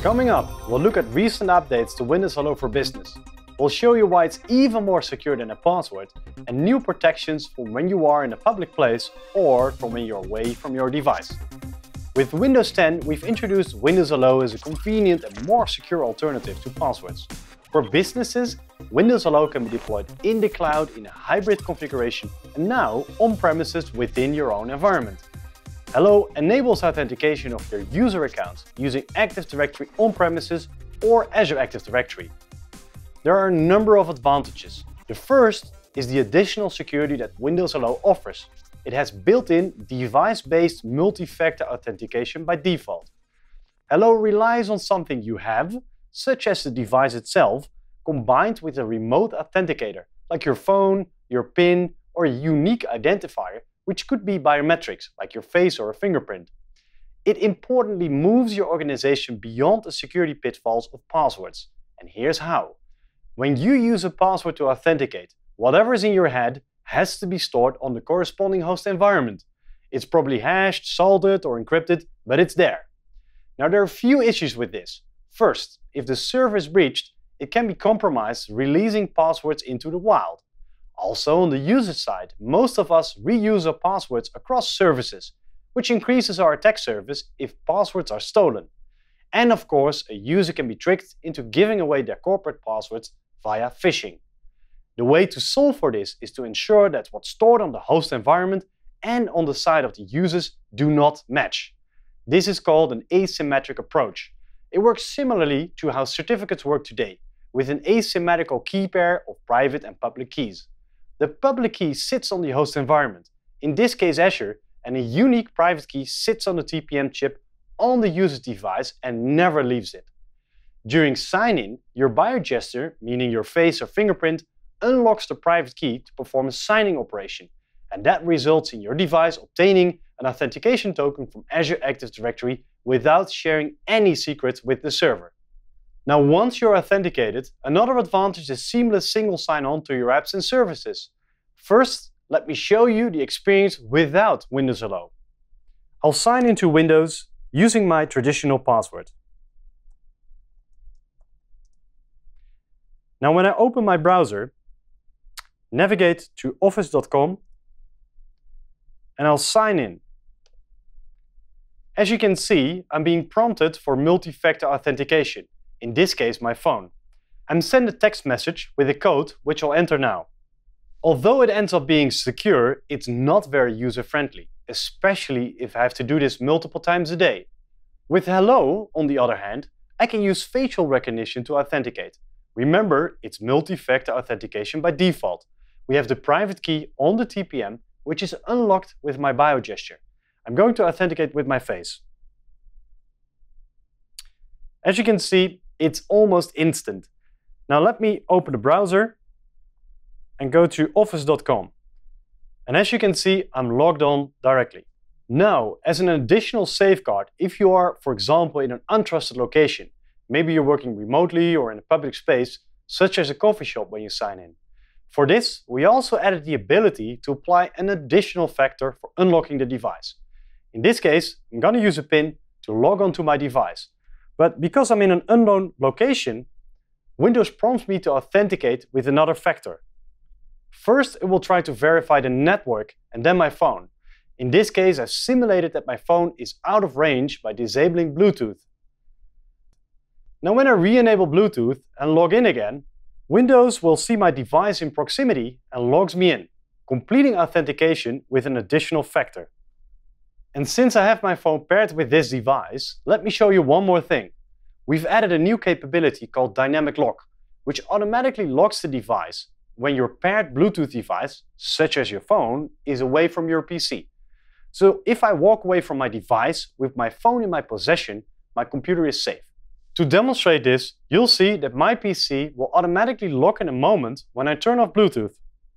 Coming up, we'll look at recent updates to Windows Hello for Business. We'll show you why it's even more secure than a password and new protections for when you are in a public place or from when you're away from your device. With Windows 10, we've introduced Windows Hello as a convenient and more secure alternative to passwords. For businesses, Windows Hello can be deployed in the cloud in a hybrid configuration and now on-premises within your own environment. Hello enables authentication of your user accounts using Active Directory on-premises or Azure Active Directory. There are a number of advantages. The first is the additional security that Windows Hello offers. It has built-in device-based multi-factor authentication by default. Hello relies on something you have, such as the device itself, combined with a remote authenticator, like your phone, your PIN, or a unique identifier, which could be biometrics, like your face or a fingerprint. It importantly moves your organization beyond the security pitfalls of passwords. And here's how. When you use a password to authenticate, whatever is in your head has to be stored on the corresponding host environment. It's probably hashed, salted, or encrypted, but it's there. Now there are a few issues with this. First, if the server is breached, it can be compromised releasing passwords into the wild. Also, on the user side, most of us reuse our passwords across services, which increases our attack surface if passwords are stolen. And of course, a user can be tricked into giving away their corporate passwords via phishing. The way to solve for this is to ensure that what's stored on the host environment and on the side of the users do not match. This is called an asymmetric approach. It works similarly to how certificates work today, with an asymmetrical key pair of private and public keys. The public key sits on the host environment, in this case Azure, and a unique private key sits on the TPM chip on the user's device and never leaves it. During sign-in, your biogesture, meaning your face or fingerprint, unlocks the private key to perform a signing operation, and that results in your device obtaining an authentication token from Azure Active Directory without sharing any secrets with the server. Now, once you're authenticated, another advantage is seamless single sign-on to your apps and services. First, let me show you the experience without Windows Hello. I'll sign into Windows using my traditional password. Now, when I open my browser, navigate to office.com and I'll sign in. As you can see, I'm being prompted for multi-factor authentication. In this case, my phone. I'm sent a text message with a code which I'll enter now. Although it ends up being secure, it's not very user-friendly, especially if I have to do this multiple times a day. With Hello, on the other hand, I can use facial recognition to authenticate. Remember, it's multi-factor authentication by default. We have the private key on the TPM, which is unlocked with my biogesture. I'm going to authenticate with my face. As you can see, it's almost instant. Now let me open the browser and go to office.com. And as you can see, I'm logged on directly. Now, as an additional safeguard, if you are, for example, in an untrusted location, maybe you're working remotely or in a public space, such as a coffee shop when you sign in. For this, we also added the ability to apply an additional factor for unlocking the device. In this case, I'm going to use a PIN to log onto my device. But because I'm in an unknown location, Windows prompts me to authenticate with another factor. First, it will try to verify the network and then my phone. In this case, I've simulated that my phone is out of range by disabling Bluetooth. Now when I re-enable Bluetooth and log in again, Windows will see my device in proximity and logs me in, completing authentication with an additional factor. And since I have my phone paired with this device, let me show you one more thing. We've added a new capability called Dynamic Lock, which automatically locks the device when your paired Bluetooth device, such as your phone, is away from your PC. So if I walk away from my device with my phone in my possession, my computer is safe. To demonstrate this, you'll see that my PC will automatically lock in a moment when I turn off Bluetooth.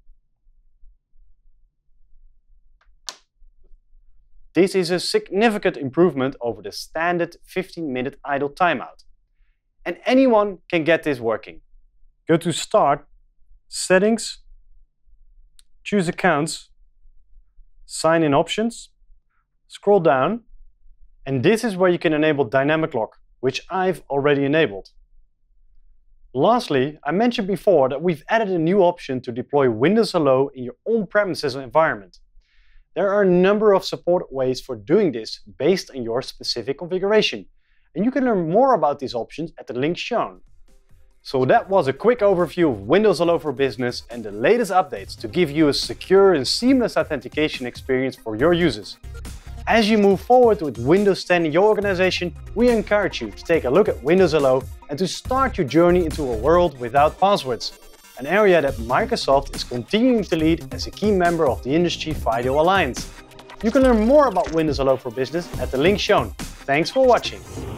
This is a significant improvement over the standard 15-minute idle timeout. And anyone can get this working. Go to Start, Settings, choose Accounts, Sign in Options, scroll down, and this is where you can enable Dynamic Lock, which I've already enabled. Lastly, I mentioned before that we've added a new option to deploy Windows Hello in your on-premises environment. There are a number of support ways for doing this based on your specific configuration, and you can learn more about these options at the link shown. So that was a quick overview of Windows Hello for Business and the latest updates to give you a secure and seamless authentication experience for your users. As you move forward with Windows 10 in your organization, we encourage you to take a look at Windows Hello and to start your journey into a world without passwords, an area that Microsoft is continuing to lead as a key member of the Industry FIDO Alliance. You can learn more about Windows Hello for Business at the link shown. Thanks for watching.